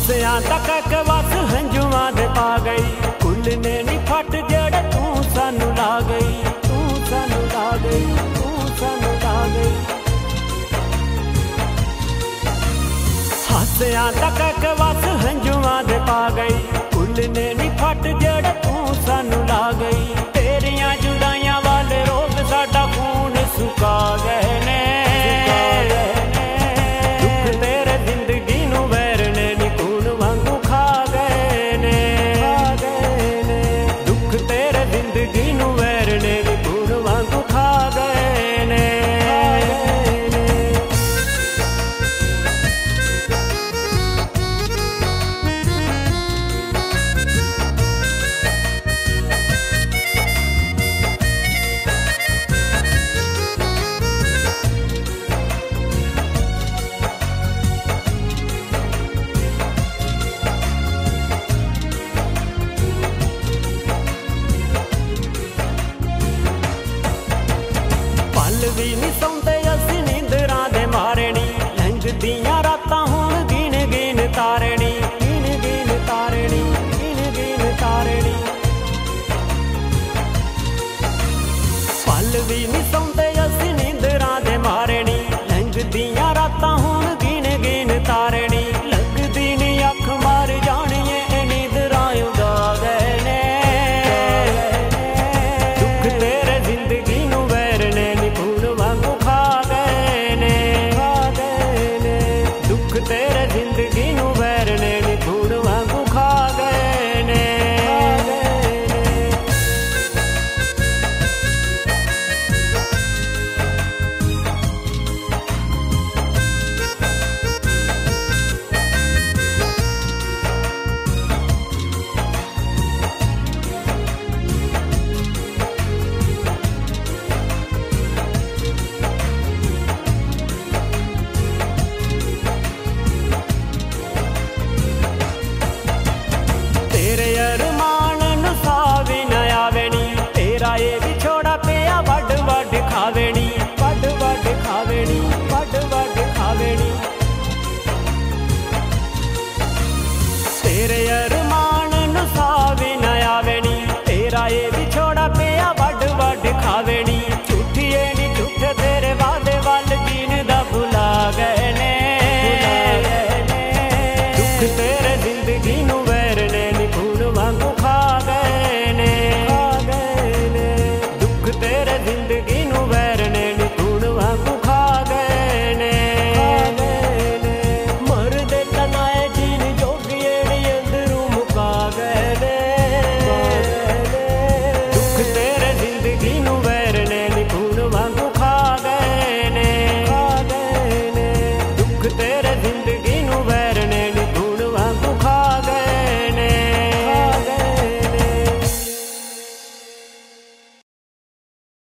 हासियां तक के बस हंजुआं दे पा गई, कुल ने नी फट जेड़े तू सानू ला गई, तू सानू ला गई, तू सानू ला गई। हासियां तक के बस हंजुआं दे पा गई, कुल ने नी फट जेड़े तू सानू ला गई। तेरियां जुदाइयां वाले रोग साडा खून सुका गए ने, भी नी सौंदे असीं नींदरां दे मारणी, लंघदियां रातां हुण गिन गिन तारणी, गिन गिन तारणी, गिन गिन तारणी। पल भी नी सौंदे असीं नींदरां दे मारणी, लंघदियां रातां हुण गिन गिन तारणी। लगदी नी अख मार जाणीए ए नींदरां उड़ा गए ने, दुख तेरे जिंदगी नूं वैरने नी तेरे जिंदगी नूं वैरने नी खून वांगू खा गए ने। तेरे